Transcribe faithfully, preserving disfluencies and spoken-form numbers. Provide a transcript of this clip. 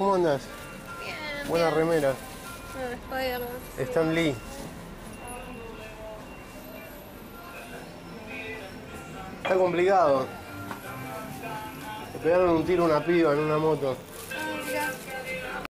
¿cómo andás? Bien, Buena bien. remera. Ah, Spider-Man. Stan Lee. Está complicado. Le pegaron un tiro a una piba en una moto.